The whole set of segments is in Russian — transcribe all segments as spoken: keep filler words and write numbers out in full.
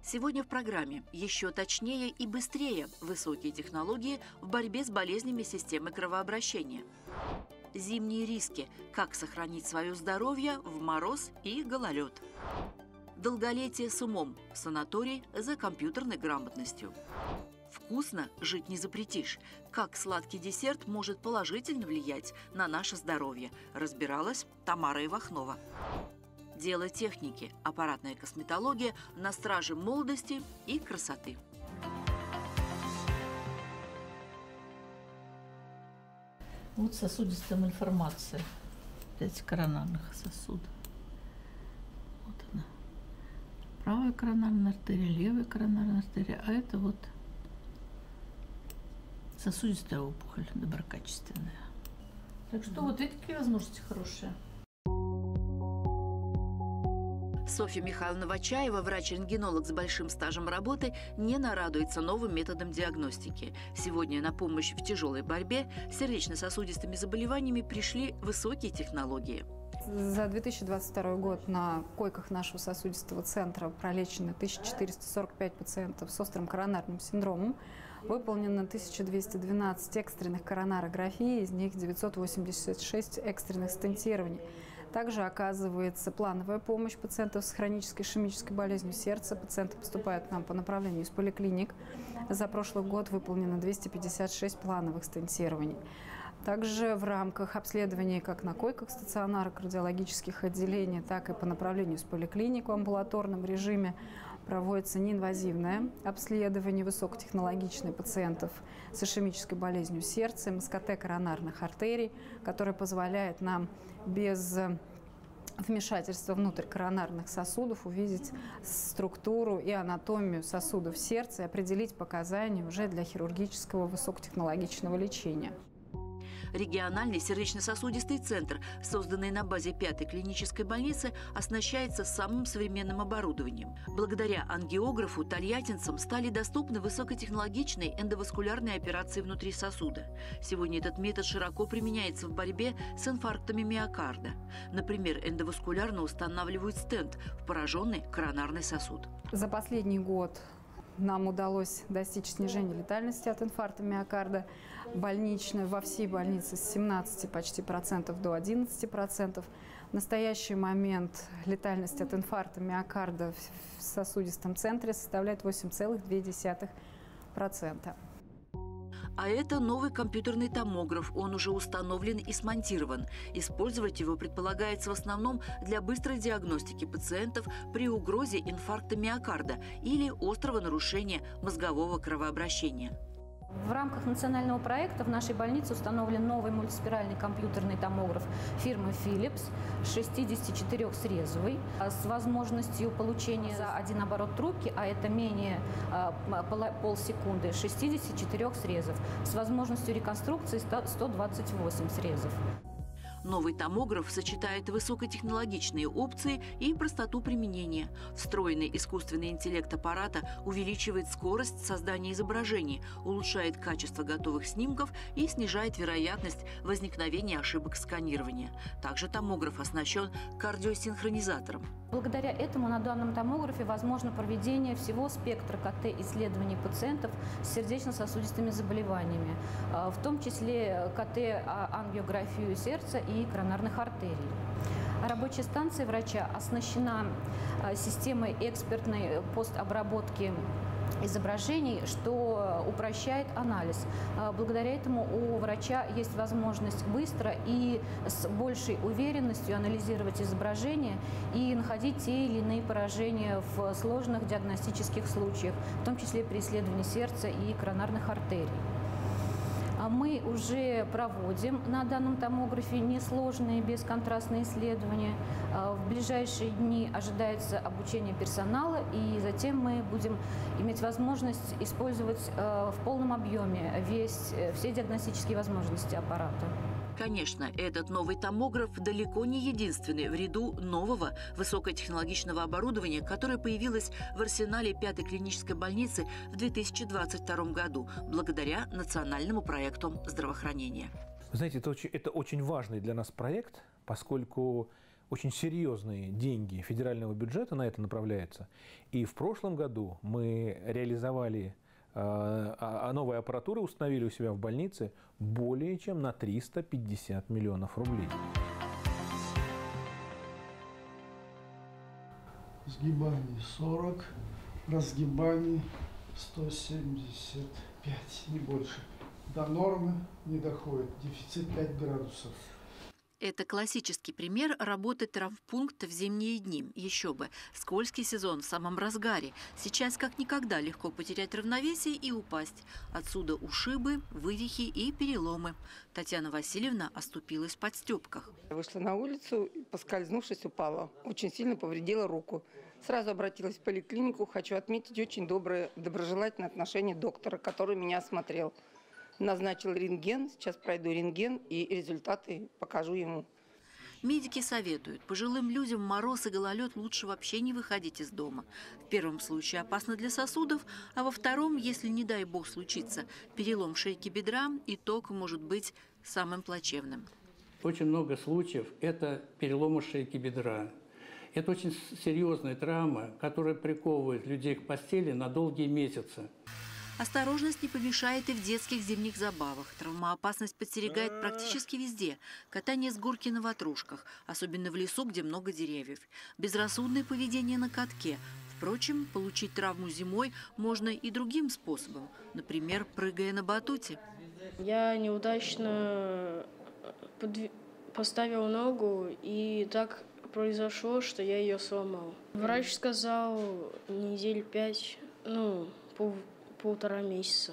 Сегодня в программе еще точнее и быстрее высокие технологии в борьбе с болезнями системы кровообращения. Зимние риски. Как сохранить свое здоровье в мороз и гололед. Долголетие с умом. Санаторий за компьютерной грамотностью. Вкусно жить не запретишь. Как сладкий десерт может положительно влиять на наше здоровье, разбиралась Тамара Ивахнова. Дело техники. Аппаратная косметология на страже молодости и красоты. Вот сосудистая мальформация эти коронарных сосудов. Вот она. Правая коронарная артерия, левая коронарная артерия, а это вот сосудистая опухоль доброкачественная. Так что вот видите, какие возможности хорошие. Софья Михайловна Вачаева, врач-рентгенолог с большим стажем работы, не нарадуется новым методам диагностики. Сегодня на помощь в тяжелой борьбе с сердечно-сосудистыми заболеваниями пришли высокие технологии. За две тысячи двадцать второй год на койках нашего сосудистого центра пролечено тысяча четыреста сорок пять пациентов с острым коронарным синдромом. Выполнено тысяча двести двенадцать экстренных коронарографий, из них девятьсот восемьдесят шесть экстренных стентирований. Также оказывается плановая помощь пациентов с хронической ишемической болезнью сердца. Пациенты поступают к нам по направлению из поликлиник. За прошлый год выполнено двести пятьдесят шесть плановых стентирований. Также в рамках обследований как на койках стационара кардиологических отделений, так и по направлению из поликлиник в амбулаторном режиме проводится неинвазивное обследование высокотехнологичных пациентов с ишемической болезнью сердца, эм эс ка тэ коронарных артерий, которое позволяет нам без вмешательства внутрь коронарных сосудов увидеть структуру и анатомию сосудов сердца и определить показания уже для хирургического высокотехнологичного лечения. Региональный сердечно-сосудистый центр, созданный на базе пятой клинической больницы, оснащается самым современным оборудованием. Благодаря ангиографу тольяттинцам стали доступны высокотехнологичные эндоваскулярные операции внутри сосуда. Сегодня этот метод широко применяется в борьбе с инфарктами миокарда. Например, эндоваскулярно устанавливают стент в пораженный коронарный сосуд. За последний год нам удалось достичь снижения летальности от инфаркта миокарда больничной во всей больнице с семнадцати почти процентов до одиннадцати процентов. В настоящий момент летальность от инфаркта миокарда в сосудистом центре составляет восемь целых две десятых процента. А это новый компьютерный томограф. Он уже установлен и смонтирован. Использовать его предполагается в основном для быстрой диагностики пациентов при угрозе инфаркта миокарда или острого нарушения мозгового кровообращения. В рамках национального проекта в нашей больнице установлен новый мультиспиральный компьютерный томограф фирмы Philips, шестидесятичетырёхсрезовый, с возможностью получения за один оборот трубки, а это менее полсекунды, шестьдесят четыре срезов, с возможностью реконструкции сто двадцать восемь срезов. Новый томограф сочетает высокотехнологичные опции и простоту применения. Встроенный искусственный интеллект аппарата увеличивает скорость создания изображений, улучшает качество готовых снимков и снижает вероятность возникновения ошибок сканирования. Также томограф оснащен кардиосинхронизатором. Благодаря этому на данном томографе возможно проведение всего спектра ка тэ исследований пациентов с сердечно-сосудистыми заболеваниями, в том числе ка тэ-ангиографию сердца и коронарных артерий. Рабочая станция врача оснащена системой экспертной постобработки изображений, что упрощает анализ. Благодаря этому у врача есть возможность быстро и с большей уверенностью анализировать изображения и находить те или иные поражения в сложных диагностических случаях, в том числе при исследовании сердца и коронарных артерий. Мы уже проводим на данном томографе несложные бесконтрастные исследования. В ближайшие дни ожидается обучение персонала, и затем мы будем иметь возможность использовать в полном объеме весь, все диагностические возможности аппарата. Конечно, этот новый томограф далеко не единственный в ряду нового высокотехнологичного оборудования, которое появилось в арсенале пятой клинической больницы в две тысячи двадцать втором году благодаря национальному проекту здравоохранения. Вы знаете, это очень, это очень важный для нас проект, поскольку очень серьезные деньги федерального бюджета на это направляется. И в прошлом году мы реализовали, а новая аппаратура установили у себя в больнице более чем на триста пятьдесят миллионов рублей. Сгибаний сорок, разгибаний сто семьдесят пять, не больше. До нормы не доходит, дефицит пять градусов. Это классический пример работы травмпункта в зимние дни. Еще бы, скользкий сезон в самом разгаре. Сейчас как никогда легко потерять равновесие и упасть. Отсюда ушибы, вывихи и переломы. Татьяна Васильевна оступилась в подстепках. Вышла на улицу, поскользнувшись, упала. Очень сильно повредила руку. Сразу обратилась в поликлинику. Хочу отметить очень доброе, доброжелательное отношение доктора, который меня осмотрел. Назначил рентген, сейчас пройду рентген и результаты покажу ему. Медики советуют, пожилым людям в мороз и гололед лучше вообще не выходить из дома. В первом случае опасно для сосудов, а во втором, если, не дай бог, случится перелом шейки бедра, итог может быть самым плачевным. Очень много случаев – это переломы шейки бедра. Это очень серьезная травма, которая приковывает людей к постели на долгие месяцы. Осторожность не помешает и в детских зимних забавах. Травмоопасность подстерегает практически везде. Катание с горки на ватрушках, особенно в лесу, где много деревьев. Безрассудное поведение на катке. Впрочем, получить травму зимой можно и другим способом. Например, прыгая на батуте. Я неудачно подв... поставил ногу, и так произошло, что я ее сломал. Врач сказал недель пять, ну, пол... полтора месяца.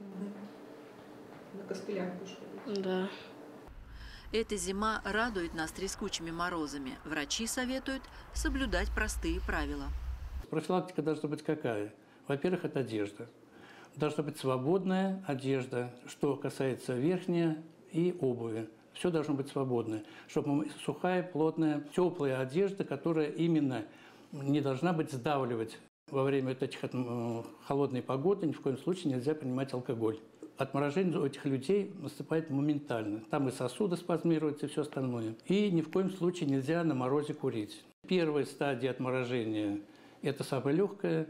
На костылях будешь ходить? Да. Эта зима радует нас трескучими морозами. Врачи советуют соблюдать простые правила. Профилактика должна быть какая? Во-первых, это одежда. Должна быть свободная одежда, что касается верхней и обуви. Все должно быть свободное, чтобы сухая, плотная, теплая одежда, которая именно не должна быть сдавливать. Во время этих холодной погоды ни в коем случае нельзя принимать алкоголь. Отморожение у этих людей наступает моментально. Там и сосуды спазмируются, и все остальное. И ни в коем случае нельзя на морозе курить. Первая стадия отморожения – это самая легкая.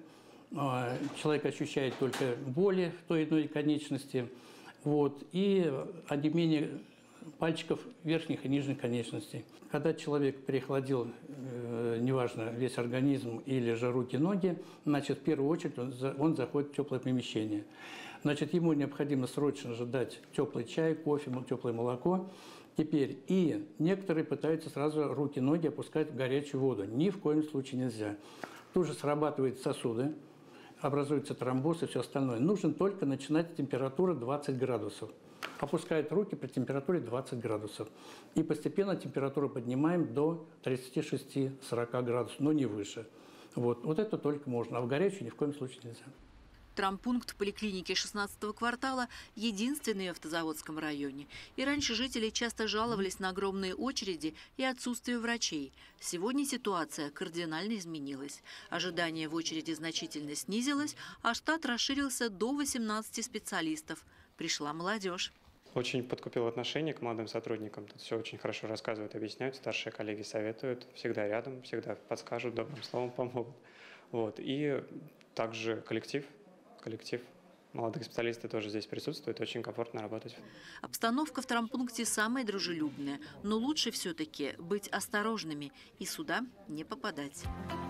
Человек ощущает только боли в той или иной конечности. Вот, и онемение пальчиков верхних и нижних конечностей. Когда человек переохладил, э, неважно, весь организм или же руки, ноги, значит, в первую очередь он, за, он заходит в теплое помещение. Значит, ему необходимо срочно же дать теплый чай, кофе, теплое молоко. Теперь и некоторые пытаются сразу руки, ноги опускать в горячую воду. Ни в коем случае нельзя. Тут же срабатывают сосуды, образуются тромбоз и все остальное. Нужно только начинать температура двадцать градусов. Опускают руки при температуре двадцать градусов. И постепенно температуру поднимаем до тридцати шести — сорока градусов, но не выше. Вот. Вот это только можно, а в горячую ни в коем случае нельзя. Травмпункт в поликлинике шестнадцатого квартала единственный в Автозаводском районе. И раньше жители часто жаловались на огромные очереди и отсутствие врачей. Сегодня ситуация кардинально изменилась. Ожидание в очереди значительно снизилось, а штат расширился до восемнадцати специалистов. Пришла молодежь. Очень подкупил отношение к молодым сотрудникам. Тут все очень хорошо рассказывают, объясняют, старшие коллеги советуют, всегда рядом, всегда подскажут, добрым словом помогут. Вот. И также коллектив, коллектив. Молодые специалисты тоже здесь присутствуют, очень комфортно работать. Обстановка в травмпункте самая дружелюбная, но лучше все-таки быть осторожными и сюда не попадать.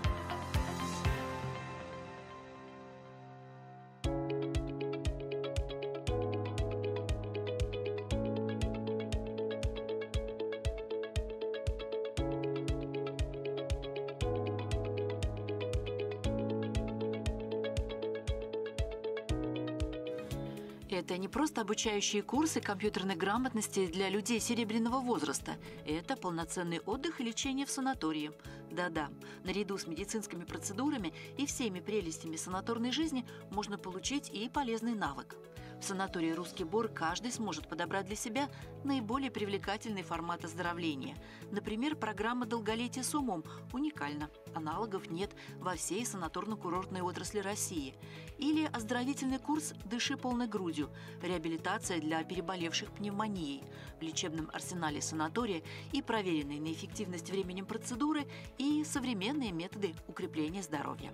Это не просто обучающие курсы компьютерной грамотности для людей серебряного возраста. Это полноценный отдых и лечение в санатории. Да-да, наряду с медицинскими процедурами и всеми прелестями санаторной жизни можно получить и полезный навык. В санатории «Русский Бор» каждый сможет подобрать для себя наиболее привлекательный формат оздоровления. Например, программа «Долголетие с умом» уникальна. Аналогов нет во всей санаторно-курортной отрасли России. Или оздоровительный курс «Дыши полной грудью» – реабилитация для переболевших пневмонией. В лечебном арсенале санатория и проверенные на эффективность временем процедуры, и современные методы укрепления здоровья.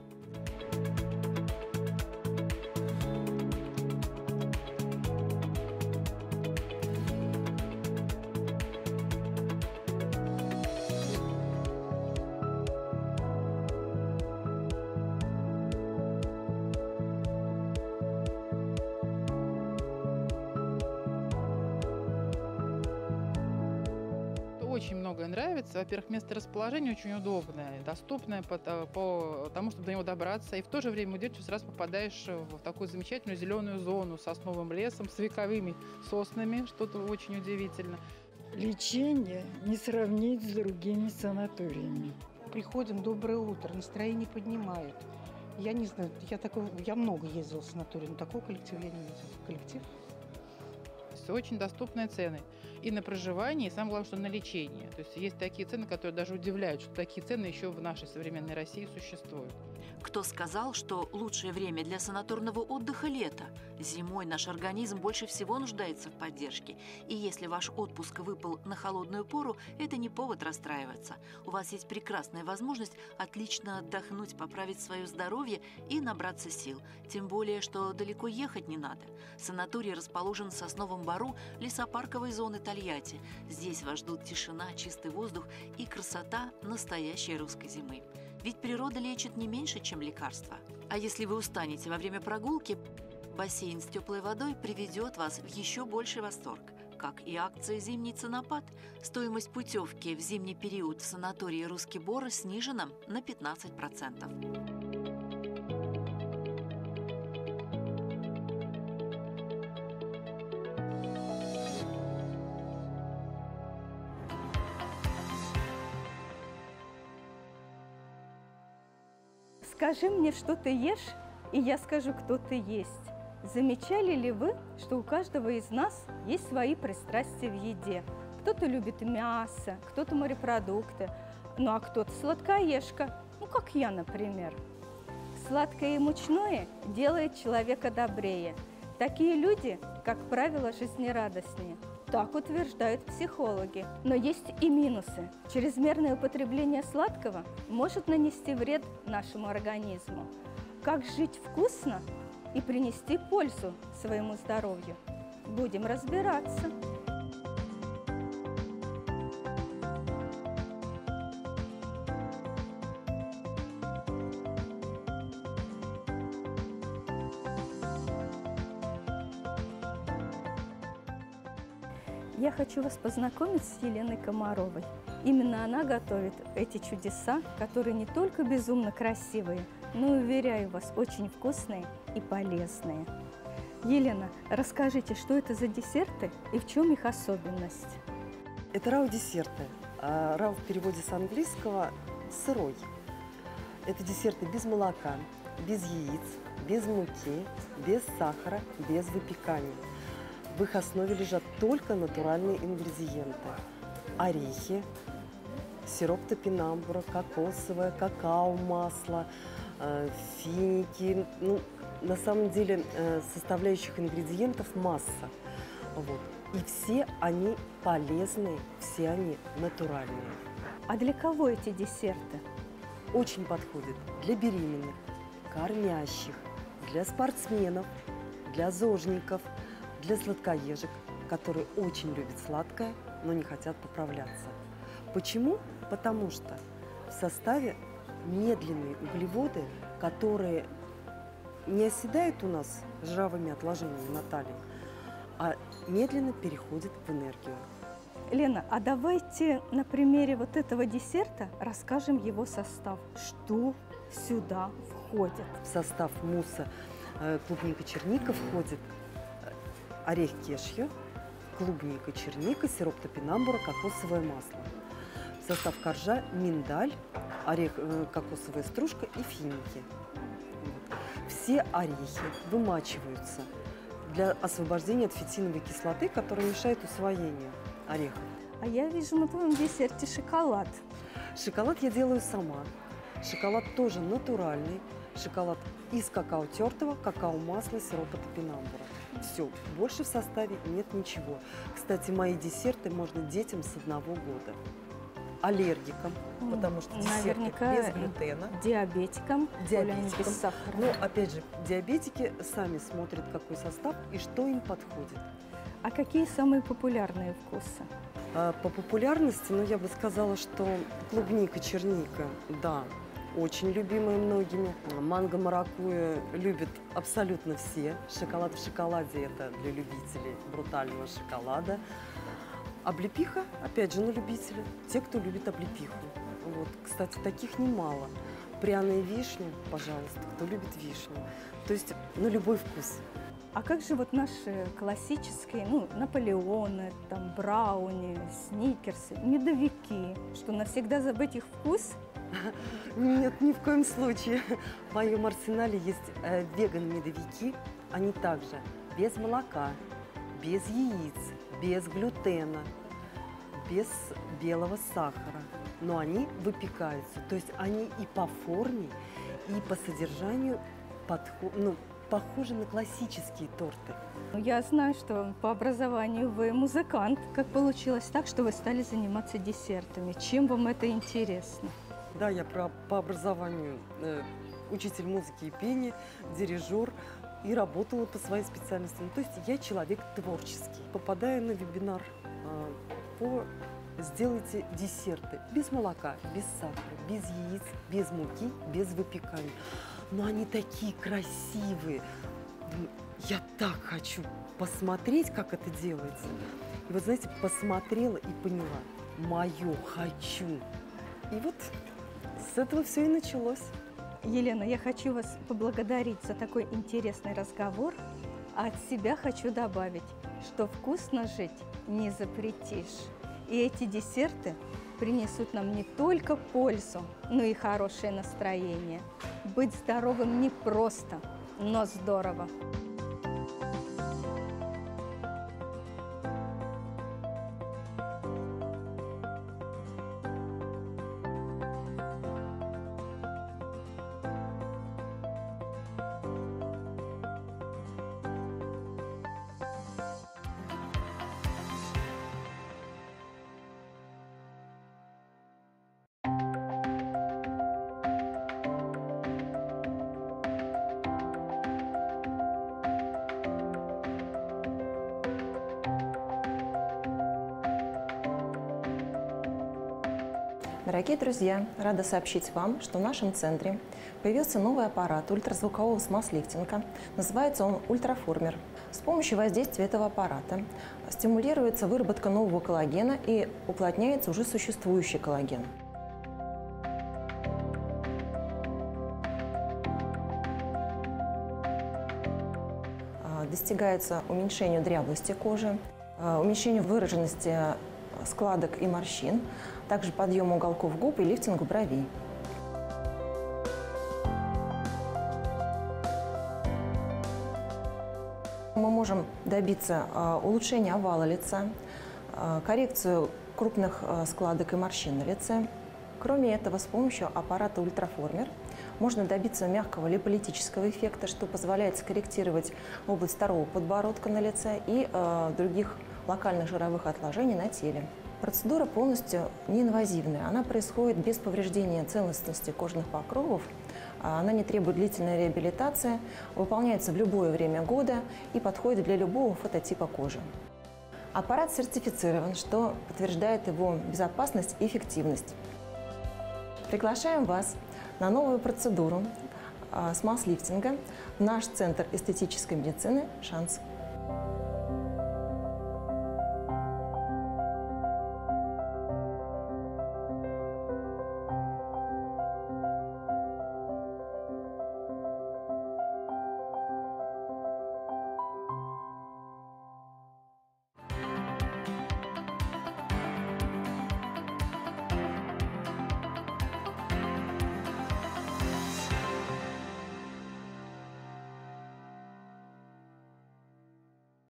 Очень многое нравится. Во-первых, место расположения очень удобное, доступное по, по тому, чтобы до него добраться. И в то же время где-то сразу попадаешь в такую замечательную зеленую зону с сосновым лесом, с вековыми соснами, что-то очень удивительно. Лечение не сравнить с другими санаториями. Приходим, доброе утро, настроение поднимает. Я не знаю, я, такой, я много ездила в санаторий, но такого коллектива я не видела. Коллектив. Очень доступные цены и на проживание, и самое главное, что на лечение. То есть есть такие цены, которые даже удивляют, что такие цены еще в нашей современной России существуют. Кто сказал, что лучшее время для санаторного отдыха – лето? Зимой наш организм больше всего нуждается в поддержке. И если ваш отпуск выпал на холодную пору, это не повод расстраиваться. У вас есть прекрасная возможность отлично отдохнуть, поправить свое здоровье и набраться сил. Тем более, что далеко ехать не надо. Санаторий расположен в Сосновом Бору лесопарковой зоны Тольятти. Здесь вас ждут тишина, чистый воздух и красота настоящей русской зимы. Ведь природа лечит не меньше, чем лекарства. А если вы устанете во время прогулки, бассейн с теплой водой приведет вас в еще больший восторг. Как и акция «Зимний ценопад». Стоимость путевки в зимний период в санатории «Русский Бор» снижена на пятнадцать процентов. Скажи мне, что ты ешь, и я скажу, кто ты есть. Замечали ли вы, что у каждого из нас есть свои пристрастия в еде? Кто-то любит мясо, кто-то морепродукты, ну а кто-то сладкоежка, ну как я, например. Сладкое и мучное делает человека добрее. Такие люди, как правило, жизнерадостнее. Так утверждают психологи. Но есть и минусы. Чрезмерное употребление сладкого может нанести вред нашему организму. Как жить вкусно и принести пользу своему здоровью? Будем разбираться. Я хочу вас познакомить с Еленой Комаровой. Именно она готовит эти чудеса, которые не только безумно красивые, но, уверяю вас, очень вкусные и полезные. Елена, расскажите, что это за десерты и в чем их особенность? Это рау-десерты. Рау в переводе с английского «сырой». Это десерты без молока, без яиц, без муки, без сахара, без выпекания. В их основе лежат только натуральные ингредиенты. Орехи, сироп топинамбура, кокосовое, какао-масло, финики. Ну, на самом деле составляющих ингредиентов масса. Вот. И все они полезные, все они натуральные. А для кого эти десерты? Очень подходят для беременных, кормящих, для спортсменов, для зожников, для сладкоежек, которые очень любят сладкое, но не хотят поправляться. Почему? Потому что в составе медленные углеводы, которые не оседают у нас жировыми отложениями на талии, а медленно переходят в энергию. Лена, а давайте на примере вот этого десерта расскажем его состав. Что сюда входит? В состав мусса клубника, черника входит орех кешью, клубника, черника, сироп топинамбура, кокосовое масло. В состав коржа миндаль, орех, кокосовая стружка и финики. Все орехи вымачиваются для освобождения от фитиновой кислоты, которая мешает усвоению орехов. А я вижу на твоем десерте шоколад. Шоколад я делаю сама. Шоколад тоже натуральный. Шоколад из какао тертого, какао-масла, сиропа топинамбура. Все, больше в составе нет ничего. Кстати, мои десерты можно детям с одного года. Аллергикам, Ну, потому что десерты наверняка без глютена. Диабетикам, Диабетикам. без сахара. Но, опять же, диабетики сами смотрят, какой состав и что им подходит. А какие самые популярные вкусы? А по популярности, ну, я бы сказала, что клубника, черника, да, очень любимые многими. Манго, маракуйя любят абсолютно все. Шоколад в шоколаде – это для любителей брутального шоколада. Облепиха, опять же, на любителя. Те, кто любит облепиху. Вот. Кстати, таких немало. Пряные вишни, пожалуйста, кто любит вишню. То есть на любой вкус. А как же вот наши классические, ну, Наполеоны, там, брауни, сникерсы, медовики, что навсегда забыть их вкус? Нет, ни в коем случае. В моем арсенале есть э, веган-медовики. Они также без молока, без яиц, без глютена, без белого сахара. Но они выпекаются. То есть они и по форме, и по содержанию подхо- ну, похожи на классические торты. Я знаю, что по образованию вы музыкант. Как получилось так, что вы стали заниматься десертами? Чем вам это интересно? Да, я про, по образованию э, учитель музыки и пения, дирижер, и работала по своей специальности. Ну, то есть я человек творческий. Попадаю на вебинар э, по «Сделайте десерты» без молока, без сахара, без яиц, без муки, без выпекания. Но они такие красивые. Я так хочу посмотреть, как это делается. И вот, знаете, посмотрела и поняла, мое хочу. И вот с этого все и началось. Елена, я хочу вас поблагодарить за такой интересный разговор. А от себя хочу добавить, что вкусно жить не запретишь. И эти десерты принесут нам не только пользу, но и хорошее настроение. Быть здоровым не просто, но здорово. Дорогие друзья, рада сообщить вам, что в нашем центре появился новый аппарат ультразвукового смаз-лифтинга. Называется он ультраформер. С помощью воздействия этого аппарата стимулируется выработка нового коллагена и уплотняется уже существующий коллаген. Достигается уменьшение дряблости кожи, уменьшение выраженности складок и морщин, также подъем уголков губ и лифтинг бровей. Мы можем добиться улучшения овала лица, коррекцию крупных складок и морщин на лице. Кроме этого, с помощью аппарата ультраформер можно добиться мягкого липолитического эффекта, что позволяет скорректировать область второго подбородка на лице и э, других локальных жировых отложений на теле. Процедура полностью неинвазивная. Она происходит без повреждения целостности кожных покровов. Она не требует длительной реабилитации, выполняется в любое время года и подходит для любого фототипа кожи. Аппарат сертифицирован, что подтверждает его безопасность и эффективность. Приглашаем вас на новую процедуру смаз-лифтинга в наш центр эстетической медицины «Шанс».